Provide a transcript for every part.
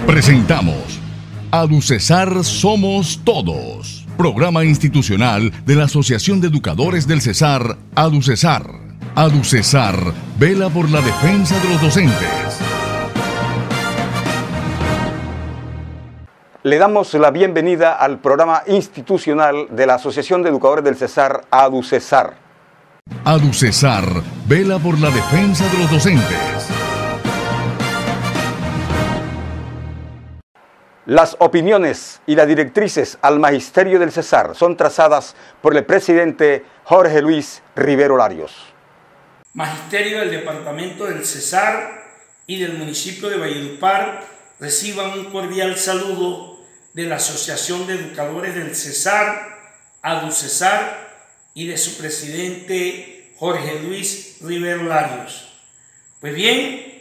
Presentamos ADUCESAR Somos Todos, programa institucional de la Asociación de Educadores del Cesar, ADUCESAR. ADUCESAR vela por la defensa de los docentes. Le damos la bienvenida al programa institucional de la Asociación de Educadores del Cesar, ADUCESAR. ADUCESAR vela por la defensa de los docentes. Las opiniones y las directrices al magisterio del Cesar son trazadas por el presidente Jorge Luis Rivero Larios. Magisterio del Departamento del Cesar y del municipio de Valledupar reciban un cordial saludo de la Asociación de Educadores del Cesar, ADUCESAR, y de su presidente Jorge Luis Rivero Larios. Pues bien,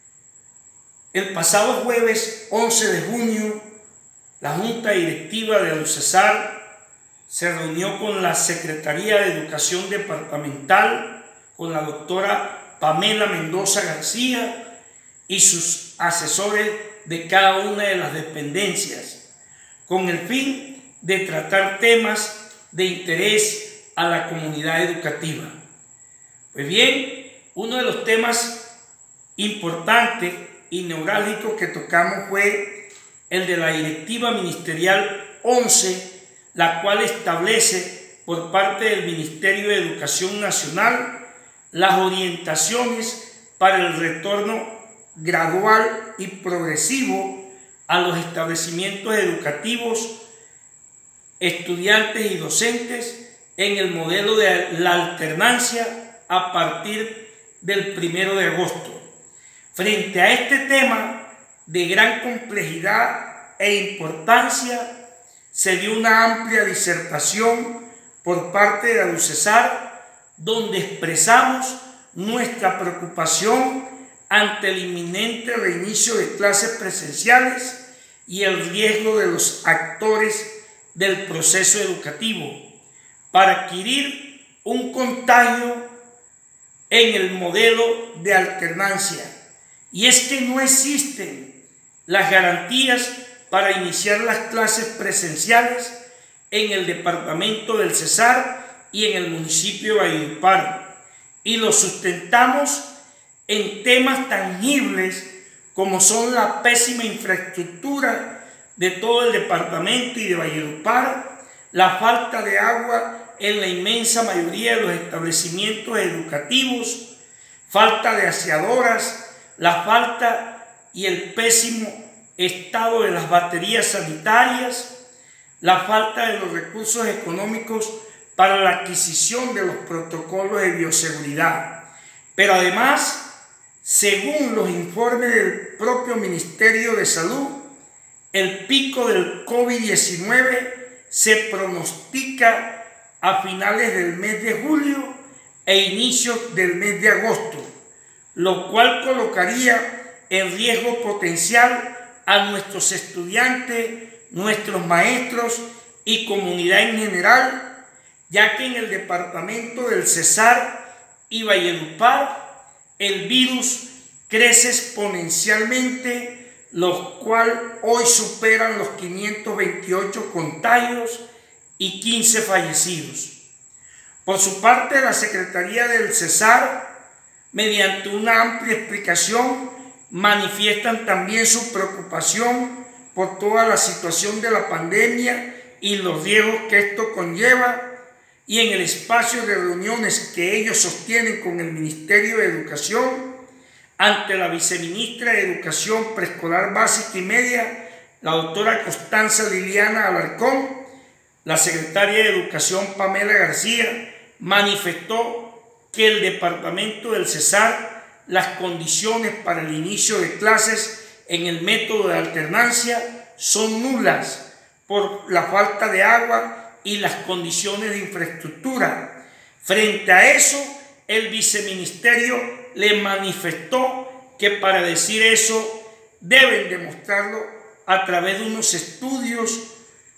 el pasado jueves 11 de junio, la Junta Directiva de ADUCESAR se reunió con la Secretaría de Educación Departamental, con la doctora Pamela Mendoza García y sus asesores de cada una de las dependencias, con el fin de tratar temas de interés a la comunidad educativa. Pues bien, uno de los temas importantes y neurálgico que tocamos fue el de la Directiva Ministerial 11, la cual establece por parte del Ministerio de Educación Nacional las orientaciones para el retorno gradual y progresivo a los establecimientos educativos, estudiantes y docentes en el modelo de la alternancia a partir del 1 de agosto. Frente a este tema de gran complejidad e importancia, se dio una amplia disertación por parte de ADUCESAR, donde expresamos nuestra preocupación ante el inminente reinicio de clases presenciales y el riesgo de los actores del proceso educativo para adquirir un contagio en el modelo de alternancia. Y es que no existen las garantías para iniciar las clases presenciales en el departamento del Cesar y en el municipio de Valledupar. Y lo sustentamos en temas tangibles como son la pésima infraestructura de todo el departamento y de Valledupar, la falta de agua en la inmensa mayoría de los establecimientos educativos, falta de aseadoras, la falta y el pésimo estado de las baterías sanitarias, la falta de los recursos económicos para la adquisición de los protocolos de bioseguridad. Pero además, según los informes del propio Ministerio de Salud, el pico del COVID-19 se pronostica a finales del mes de julio e inicios del mes de agosto, lo cual colocaría en riesgo potencial a nuestros estudiantes, nuestros maestros y comunidad en general, ya que en el departamento del Cesar y Valledupar el virus crece exponencialmente, los cuales hoy superan los 528 contagios y 15 fallecidos. Por su parte, la Secretaría del Cesar, mediante una amplia explicación, manifiestan también su preocupación por toda la situación de la pandemia y los riesgos que esto conlleva, y en el espacio de reuniones que ellos sostienen con el Ministerio de Educación, ante la viceministra de Educación Preescolar Básica y Media, la doctora Constanza Liliana Alarcón, la secretaria de Educación Pamela García manifestó que el departamento del Cesar, las condiciones para el inicio de clases en el método de alternancia son nulas por la falta de agua y las condiciones de infraestructura. Frente a eso, el viceministerio le manifestó que para decir eso deben demostrarlo a través de unos estudios,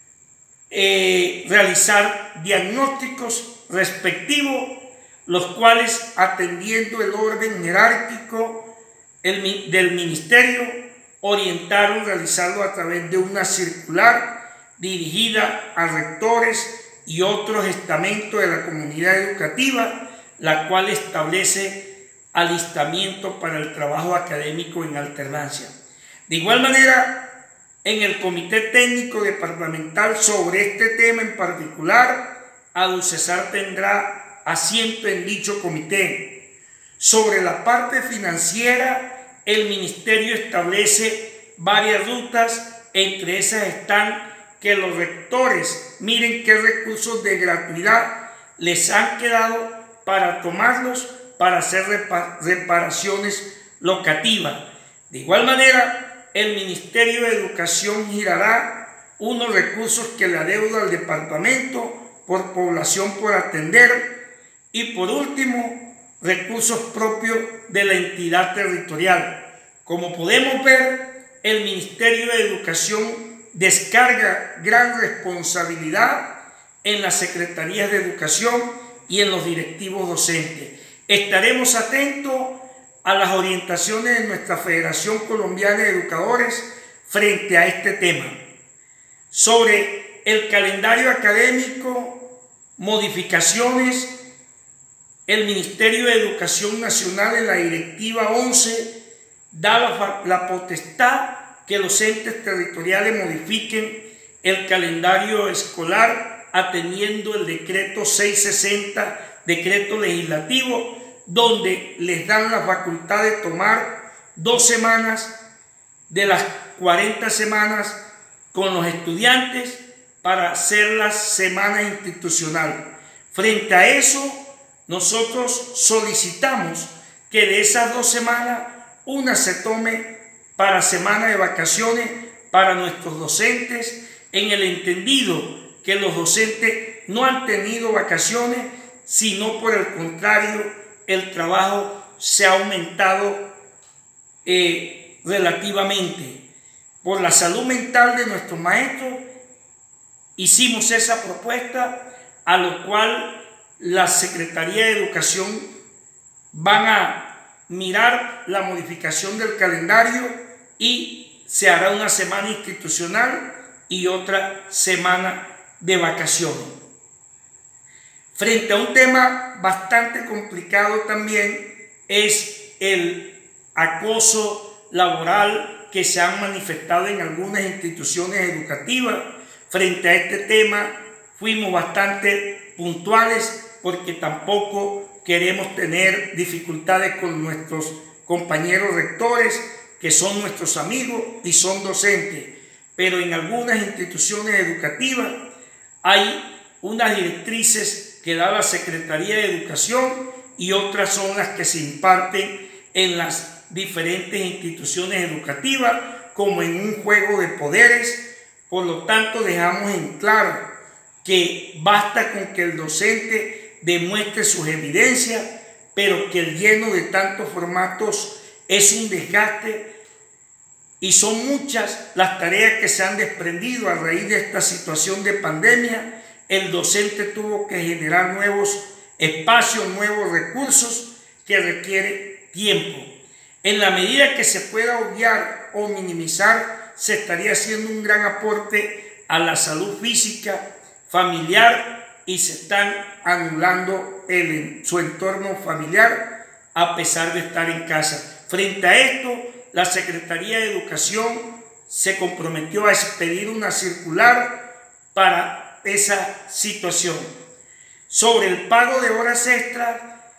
realizar diagnósticos respectivos, los cuales, atendiendo el orden jerárquico del ministerio, orientaron realizarlo a través de una circular dirigida a rectores y otros estamentos de la comunidad educativa, la cual establece alistamiento para el trabajo académico en alternancia. De igual manera, en el Comité Técnico Departamental sobre este tema en particular, ADUCESAR tendrá asiento en dicho comité. Sobre la parte financiera, el Ministerio establece varias rutas, entre esas están que los rectores miren qué recursos de gratuidad les han quedado para tomarlos para hacer reparaciones locativas. De igual manera, el Ministerio de Educación girará unos recursos que le adeuda al departamento por población por atender y por último, recursos propios de la entidad territorial. Como podemos ver, el Ministerio de Educación descarga gran responsabilidad en las secretarías de educación y en los directivos docentes. Estaremos atentos a las orientaciones de nuestra Federación Colombiana de Educadores frente a este tema. Sobre el calendario académico, modificaciones, el Ministerio de Educación Nacional en la Directiva 11 da la potestad que los entes territoriales modifiquen el calendario escolar atendiendo el decreto 660, decreto legislativo, donde les dan la facultad de tomar 2 semanas de las 40 semanas con los estudiantes para hacer la semana institucional. Frente a eso, nosotros solicitamos que de esas 2 semanas, una se tome para semana de vacaciones para nuestros docentes, en el entendido que los docentes no han tenido vacaciones, sino por el contrario, el trabajo se ha aumentado relativamente. Por la salud mental de nuestros maestros, hicimos esa propuesta, a lo cual la Secretaría de Educación van a mirar la modificación del calendario y se hará una semana institucional y otra semana de vacaciones. Frente a un tema bastante complicado también es el acoso laboral que se han manifestado en algunas instituciones educativas. Frente a este tema fuimos bastante puntuales porque tampoco queremos tener dificultades con nuestros compañeros rectores, que son nuestros amigos y son docentes, pero en algunas instituciones educativas hay unas directrices que da la Secretaría de Educación y otras son las que se imparten en las diferentes instituciones educativas como en un juego de poderes. Por lo tanto, dejamos en claro que basta con que el docente demuestre sus evidencias, pero que el lleno de tantos formatos es un desgaste y son muchas las tareas que se han desprendido a raíz de esta situación de pandemia. El docente tuvo que generar nuevos espacios, nuevos recursos que requiere tiempo. En la medida que se pueda obviar o minimizar, se estaría haciendo un gran aporte a la salud física, familiar, y se están anulando su entorno familiar a pesar de estar en casa. Frente a esto, la Secretaría de Educación se comprometió a expedir una circular para esa situación. Sobre el pago de horas extras,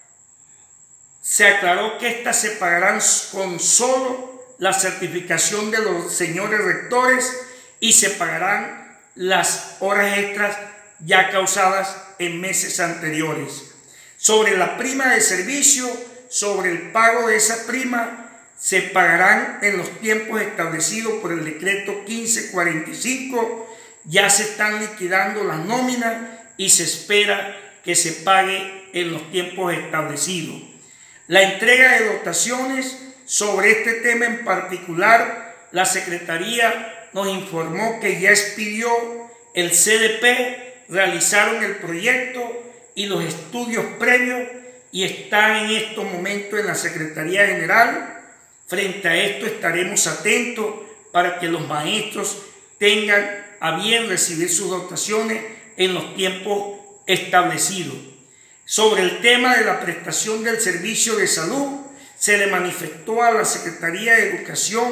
se aclaró que estas se pagarán con solo la certificación de los señores rectores y se pagarán las horas extras ya causadas en meses anteriores. Sobre la prima de servicio, sobre el pago de esa prima, se pagarán en los tiempos establecidos por el decreto 1545. Ya se están liquidando las nóminas y se espera que se pague en los tiempos establecidos. La entrega de dotaciones, sobre este tema en particular, la Secretaría nos informó que ya expidió el CDP, realizaron el proyecto y los estudios previos y están en estos momentos en la Secretaría General Frente a esto estaremos atentos para que los maestros tengan a bien recibir sus dotaciones en los tiempos establecidos. Sobre el tema de la prestación del servicio de salud, se le manifestó a la Secretaría de Educación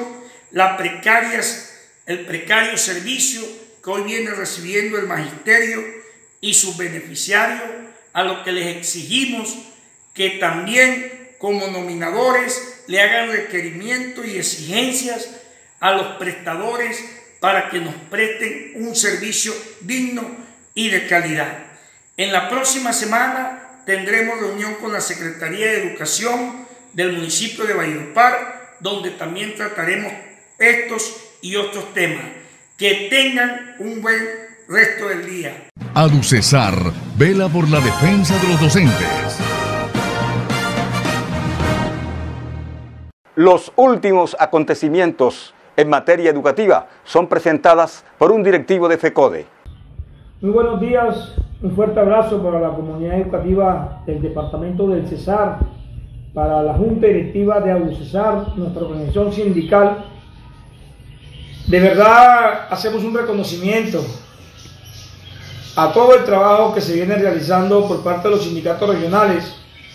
el precario servicio que hoy viene recibiendo el magisterio y sus beneficiarios, a lo que les exigimos que también como nominadores le hagan requerimientos y exigencias a los prestadores para que nos presten un servicio digno y de calidad. En la próxima semana tendremos reunión con la Secretaría de Educación del municipio de Valledupar, donde también trataremos estos y otros temas. Que tengan un buen resto del día. ADUCESAR vela por la defensa de los docentes. Los últimos acontecimientos en materia educativa son presentadas por un directivo de FECODE. Muy buenos días, un fuerte abrazo para la comunidad educativa del departamento del Cesar, para la Junta Directiva de ADUCESAR, nuestra organización sindical. De verdad hacemos un reconocimiento a todo el trabajo que se viene realizando por parte de los sindicatos regionales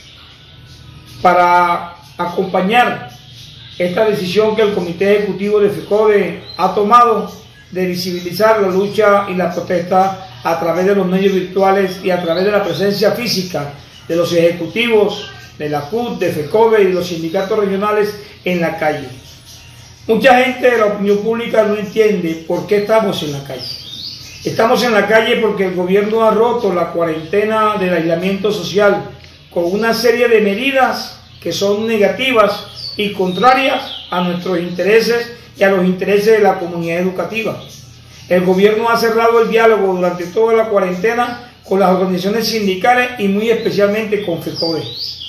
para acompañar esta decisión que el Comité Ejecutivo de FECODE ha tomado de visibilizar la lucha y la protesta a través de los medios virtuales y a través de la presencia física de los ejecutivos de la CUT, de FECODE y los sindicatos regionales en la calle. Mucha gente de la opinión pública no entiende por qué estamos en la calle. Estamos en la calle porque el gobierno ha roto la cuarentena del aislamiento social con una serie de medidas que son negativas y contrarias a nuestros intereses y a los intereses de la comunidad educativa. El gobierno ha cerrado el diálogo durante toda la cuarentena con las organizaciones sindicales y muy especialmente con FECODE.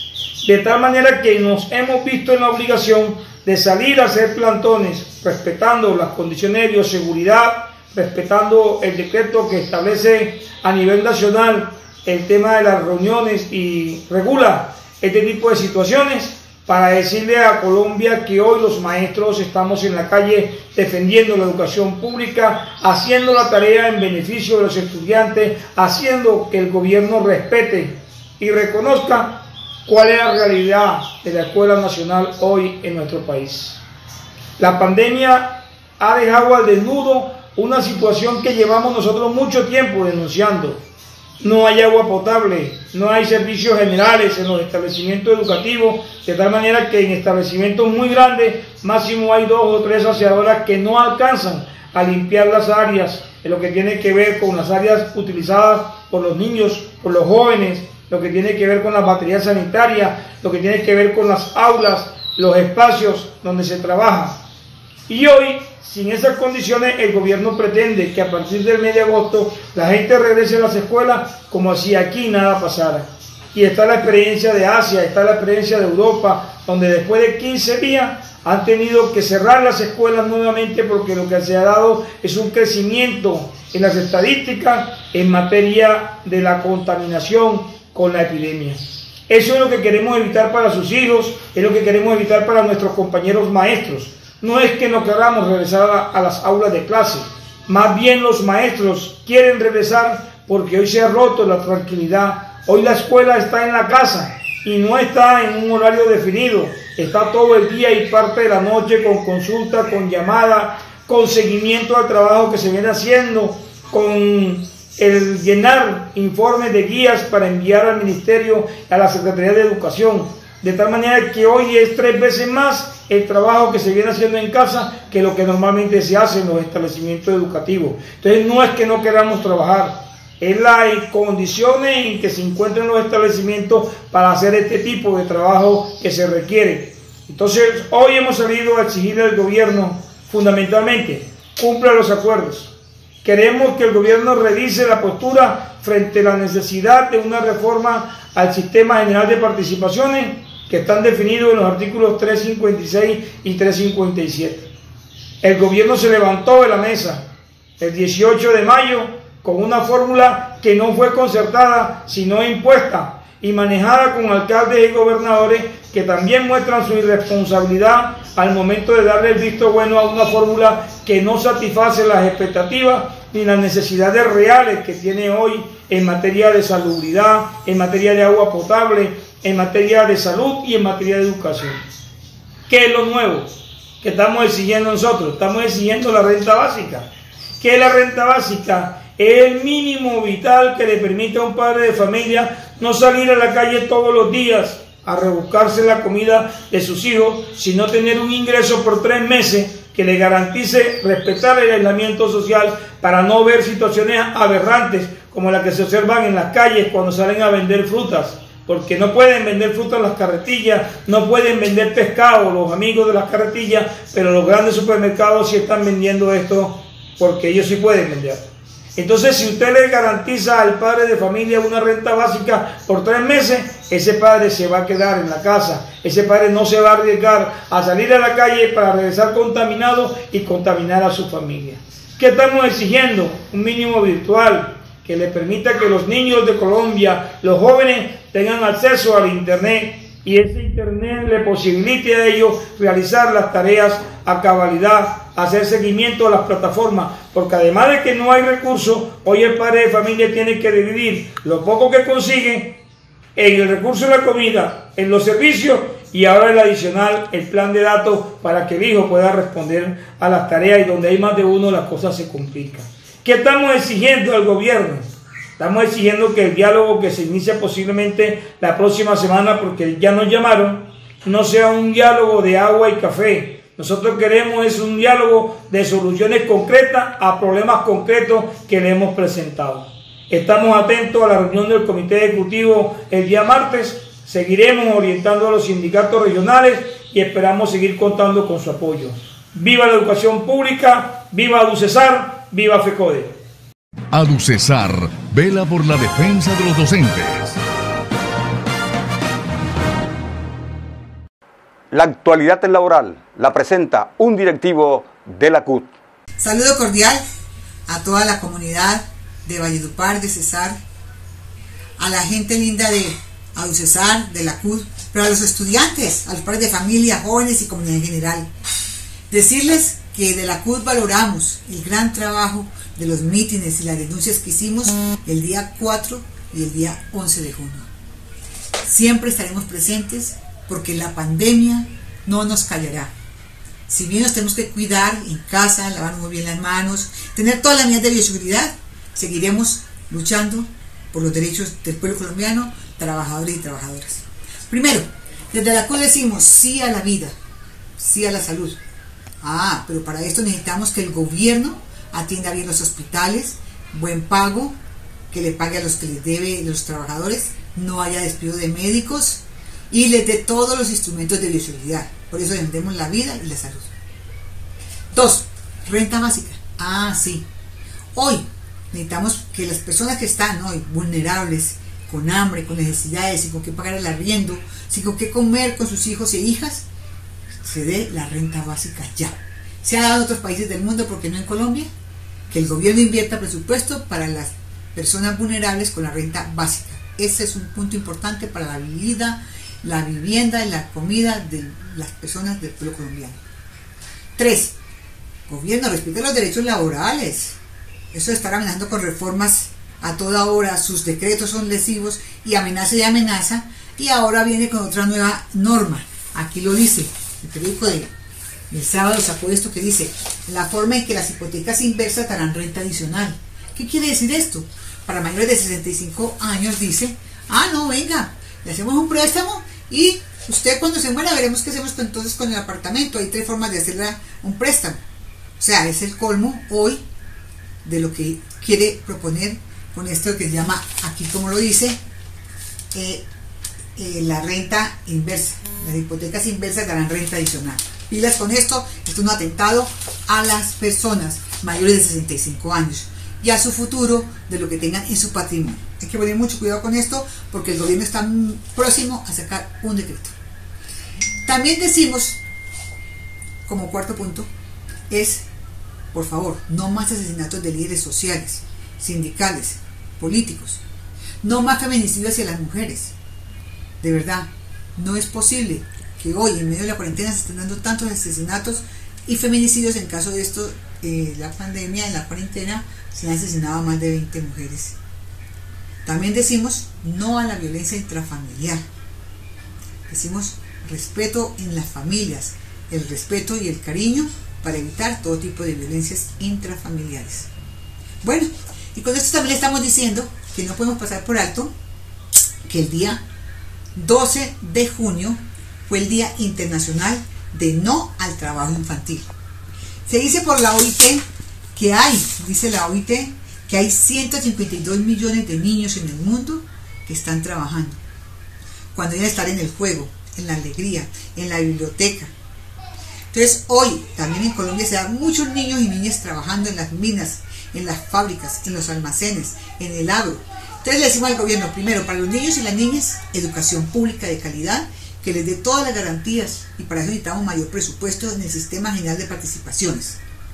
De tal manera que nos hemos visto en la obligación de salir a hacer plantones respetando las condiciones de bioseguridad, respetando el decreto que establece a nivel nacional el tema de las reuniones y regula este tipo de situaciones, para decirle a Colombia que hoy los maestros estamos en la calle defendiendo la educación pública, haciendo la tarea en beneficio de los estudiantes, haciendo que el gobierno respete y reconozca cuál es la realidad de la Escuela Nacional hoy en nuestro país. La pandemia ha dejado al desnudo una situación que llevamos nosotros mucho tiempo denunciando. No hay agua potable, no hay servicios generales en los establecimientos educativos, de tal manera que en establecimientos muy grandes, máximo hay 2 o 3 aseadoras que no alcanzan a limpiar las áreas, en lo que tiene que ver con las áreas utilizadas por los niños, por los jóvenes, lo que tiene que ver con las baterías sanitarias, lo que tiene que ver con las aulas, los espacios donde se trabaja. Y hoy, sin esas condiciones, el gobierno pretende que a partir del mes de agosto la gente regrese a las escuelas como si aquí nada pasara. Y está la experiencia de Asia, está la experiencia de Europa, donde después de 15 días han tenido que cerrar las escuelas nuevamente porque lo que se ha dado es un crecimiento en las estadísticas en materia de la contaminación con la epidemia. Eso es lo que queremos evitar para sus hijos, es lo que queremos evitar para nuestros compañeros maestros. No es que no queramos regresar a las aulas de clase, más bien los maestros quieren regresar porque hoy se ha roto la tranquilidad. Hoy la escuela está en la casa y no está en un horario definido, está todo el día y parte de la noche con consulta, con llamada, con seguimiento al trabajo que se viene haciendo, con el llenar informes de guías para enviar al Ministerio, a la Secretaría de Educación, de tal manera que hoy es 3 veces más el trabajo que se viene haciendo en casa que lo que normalmente se hace en los establecimientos educativos. Entonces no es que no queramos trabajar, es las condiciones en que se encuentran los establecimientos para hacer este tipo de trabajo que se requiere. Entonces hoy hemos salido a exigirle al gobierno fundamentalmente cumpla los acuerdos. Queremos que el gobierno revise la postura frente a la necesidad de una reforma al Sistema General de Participaciones que están definidos en los artículos 356 y 357. El gobierno se levantó de la mesa el 18 de mayo con una fórmula que no fue concertada, sino impuesta, y manejada con alcaldes y gobernadores que también muestran su irresponsabilidad al momento de darle el visto bueno a una fórmula que no satisface las expectativas ni las necesidades reales que tiene hoy en materia de salubridad, en materia de agua potable, en materia de salud y en materia de educación. ¿Qué es lo nuevo que estamos exigiendo nosotros? Estamos exigiendo la renta básica. ¿Qué es la renta básica? Es el mínimo vital que le permite a un padre de familia no salir a la calle todos los días a rebuscarse la comida de sus hijos, sino tener un ingreso por 3 meses que le garantice respetar el aislamiento social para no ver situaciones aberrantes como las que se observan en las calles cuando salen a vender frutas, porque no pueden vender frutas en las carretillas, no pueden vender pescado los amigos de las carretillas, pero los grandes supermercados sí están vendiendo esto porque ellos sí pueden vender. Entonces, si usted le garantiza al padre de familia una renta básica por 3 meses, ese padre se va a quedar en la casa, ese padre no se va a arriesgar a salir a la calle para regresar contaminado y contaminar a su familia. ¿Qué estamos exigiendo? Un mínimo virtual que le permita que los niños de Colombia, los jóvenes, tengan acceso al internet y ese internet le posibilite a ellos realizar las tareas a cabalidad, hacer seguimiento a las plataformas, porque además de que no hay recursos, hoy el padre de familia tiene que dividir lo poco que consigue en el recurso de la comida, en los servicios y ahora el adicional, el plan de datos para que el hijo pueda responder a las tareas, y donde hay más de uno las cosas se complican. ¿Qué estamos exigiendo al gobierno? Estamos exigiendo que el diálogo que se inicia posiblemente la próxima semana, porque ya nos llamaron, no sea un diálogo de agua y café. Nosotros queremos es un diálogo de soluciones concretas a problemas concretos que le hemos presentado. Estamos atentos a la reunión del Comité Ejecutivo el día martes. Seguiremos orientando a los sindicatos regionales y esperamos seguir contando con su apoyo. ¡Viva la educación pública! ¡Viva ADUCESAR! ¡Viva FECODE! ADUCESAR vela por la defensa de los docentes. La actualidad laboral la presenta un directivo de la CUT. Saludo cordial a toda la comunidad de Valledupar, de Cesar, a la gente linda de ADUCESAR, de la CUT, pero a los estudiantes, a los padres de familia, jóvenes y comunidad en general. Decirles que de la CUT valoramos el gran trabajo de los mítines y las denuncias que hicimos el día 4 y el día 11 de junio. Siempre estaremos presentes porque la pandemia no nos callará. Si bien nos tenemos que cuidar en casa, lavar muy bien las manos, tener todas las medidas de bioseguridad, seguiremos luchando por los derechos del pueblo colombiano, trabajadores y trabajadoras. Primero, desde la CUT decimos sí a la vida, sí a la salud. Pero para esto necesitamos que el gobierno atienda bien los hospitales, buen pago, que le pague a los que les debe los trabajadores, no haya despido de médicos y les dé todos los instrumentos de bioseguridad. Por eso defendemos la vida y la salud. 2. Renta básica. Sí. Hoy necesitamos que las personas que están hoy vulnerables, con hambre, con necesidades, sin con qué pagar el arriendo, sin con qué comer con sus hijos e hijas, se dé la renta básica ya. Se ha dado en otros países del mundo, ¿por qué no en Colombia? Que el gobierno invierta presupuesto para las personas vulnerables con la renta básica. Ese es un punto importante para la vida, la vivienda y la comida de las personas del pueblo colombiano. 3. Gobierno, respete los derechos laborales. Eso de estar amenazando con reformas a toda hora, sus decretos son lesivos y amenaza, y ahora viene con otra nueva norma. Aquí lo dice, el periódico del sábado sacó esto que dice: la forma en que las hipotecas inversas darán renta adicional. ¿Qué quiere decir esto? Para mayores de 65 años dice, no, venga, le hacemos un préstamo y usted cuando se muera veremos qué hacemos entonces con el apartamento. Hay 3 formas de hacerle un préstamo. O sea, es el colmo hoy de lo que quiere proponer con esto que se llama, aquí como lo dice, la renta inversa. Las hipotecas inversas darán renta adicional. Pilas con esto, esto es un atentado a las personas mayores de 65 años y a su futuro de lo que tengan en su patrimonio. Hay que poner mucho cuidado con esto porque el gobierno está próximo a sacar un decreto. También decimos, como cuarto punto, es, por favor, no más asesinatos de líderes sociales, sindicales, políticos, no más feminicidio hacia las mujeres. De verdad, no es posible que hoy, en medio de la cuarentena, se estén dando tantos asesinatos y feminicidios. En caso de esto, la pandemia, en la cuarentena, se han asesinado a más de 20 mujeres. También decimos no a la violencia intrafamiliar. Decimos respeto en las familias, el respeto y el cariño para evitar todo tipo de violencias intrafamiliares. Bueno, y con esto también le estamos diciendo que no podemos pasar por alto que el día 12 de junio fue el Día Internacional de No al Trabajo Infantil. Se dice por la OIT que dice la OIT, que hay 152 millones de niños en el mundo que están trabajando, cuando deben estar en el juego, en la alegría, en la biblioteca. Entonces hoy también en Colombia se dan muchos niños y niñas trabajando en las minas, en las fábricas, en los almacenes, en el agro. Entonces le decimos al gobierno, primero, para los niños y las niñas, educación pública de calidad, que les dé todas las garantías, y para eso necesitamos mayor presupuesto en el Sistema General de Participaciones.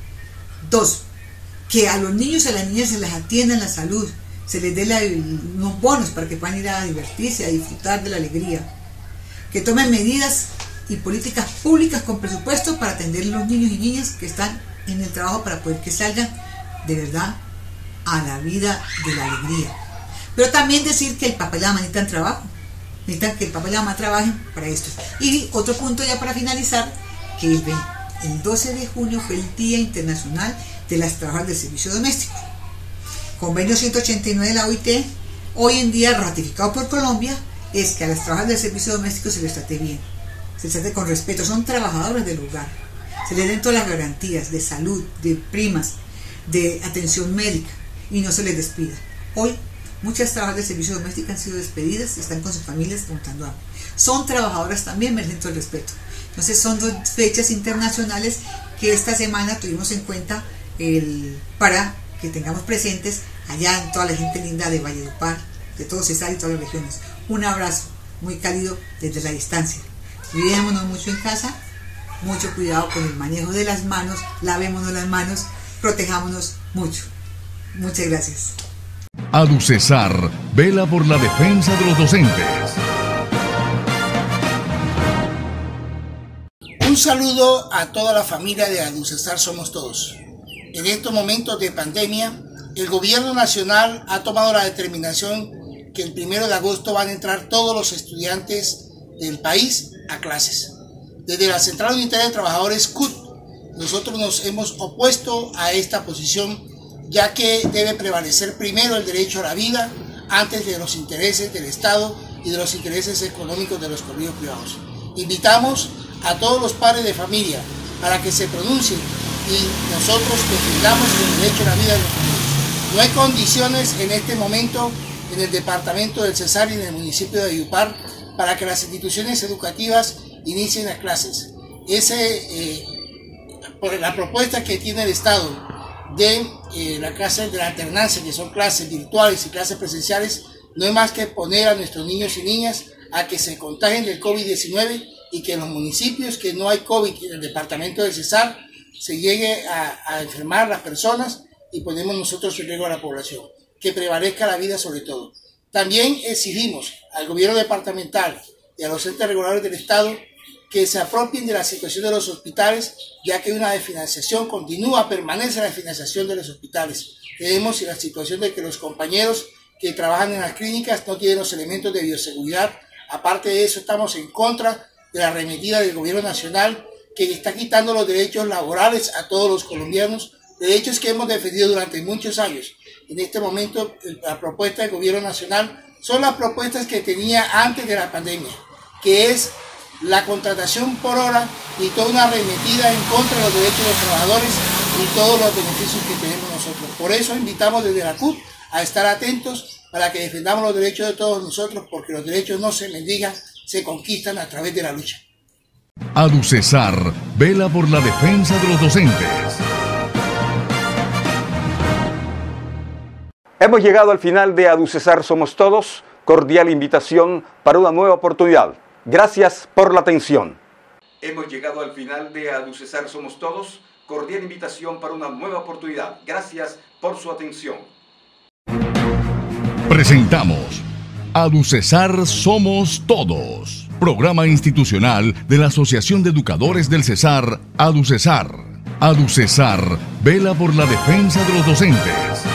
2, que a los niños y a las niñas se les atienda en la salud, se les dé unos bonos para que puedan ir a divertirse, a disfrutar de la alegría. Que tomen medidas y políticas públicas con presupuesto para atender a los niños y niñas que están en el trabajo, para poder que salgan de verdad a la vida de la alegría. Pero también decir que el papá y la mamá necesitan trabajo, necesitan que el papá y la mamá trabajen para esto. Y otro punto ya para finalizar, que el 12 de junio fue el Día Internacional de las Trabajadoras del Servicio Doméstico. Convenio 189 de la OIT, hoy en día ratificado por Colombia, es que a las trabajadoras del servicio doméstico se les trate bien, se les trate con respeto, son trabajadoras del hogar, se les den todas las garantías de salud, de primas, de atención médica, y no se les despida. Hoy muchas trabajadoras del servicio doméstico han sido despedidas y están con sus familias montando hambre. Son trabajadoras también, merecen todo el respeto. Entonces son 2 fechas internacionales que esta semana tuvimos en cuenta para que tengamos presentes allá en toda la gente linda de Valledupar, de todo Cesar y todas las regiones. Un abrazo muy cálido desde la distancia. Cuidémonos mucho en casa, mucho cuidado con el manejo de las manos, lavémonos las manos, protejámonos mucho. Muchas gracias. ADUCESAR vela por la defensa de los docentes. Un saludo a toda la familia de ADUCESAR Somos Todos. En estos momentos de pandemia, el gobierno nacional ha tomado la determinación que el 1 de agosto van a entrar todos los estudiantes del país a clases. Desde la Central Unitaria de Trabajadores CUT, nosotros nos hemos opuesto a esta posición, ya que debe prevalecer primero el derecho a la vida antes de los intereses del Estado y de los intereses económicos de los colegios privados. Invitamos a todos los padres de familia para que se pronuncien y nosotros defendamos el derecho a la vida de los niños. No hay condiciones en este momento en el departamento del Cesar y en el municipio de Valledupar para que las instituciones educativas inicien las clases. Por la propuesta que tiene el Estado de la clase de la alternancia, que son clases virtuales y clases presenciales, no es más que poner a nuestros niños y niñas a que se contagien del COVID-19 y que en los municipios que no hay COVID en el departamento del Cesar se llegue a enfermar las personas y ponemos nosotros en riesgo a la población. Que prevalezca la vida sobre todo. También exigimos al gobierno departamental y a los entes reguladores del Estado que se apropien de la situación de los hospitales, ya que hay una desfinanciación, permanece la desfinanciación de los hospitales. Tenemos la situación de que los compañeros que trabajan en las clínicas no tienen los elementos de bioseguridad. Aparte de eso, estamos en contra de la arremetida del gobierno nacional que está quitando los derechos laborales a todos los colombianos, derechos que hemos defendido durante muchos años. En este momento, la propuesta del gobierno nacional son las propuestas que tenía antes de la pandemia, que es la contratación por hora y toda una arremetida en contra de los derechos de los trabajadores y todos los beneficios que tenemos nosotros. Por eso invitamos desde la CUT a estar atentos para que defendamos los derechos de todos nosotros, porque los derechos no se mendigan, se conquistan a través de la lucha. ADUCESAR vela por la defensa de los docentes. Hemos llegado al final de ADUCESAR Somos Todos. Cordial invitación para una nueva oportunidad. Gracias por la atención. Hemos llegado al final de ADUCESAR Somos Todos. Cordial invitación para una nueva oportunidad. Gracias por su atención. Presentamos ADUCESAR Somos Todos. Programa institucional de la Asociación de Educadores del Cesar, ADUCESAR. ADUCESAR vela por la defensa de los docentes.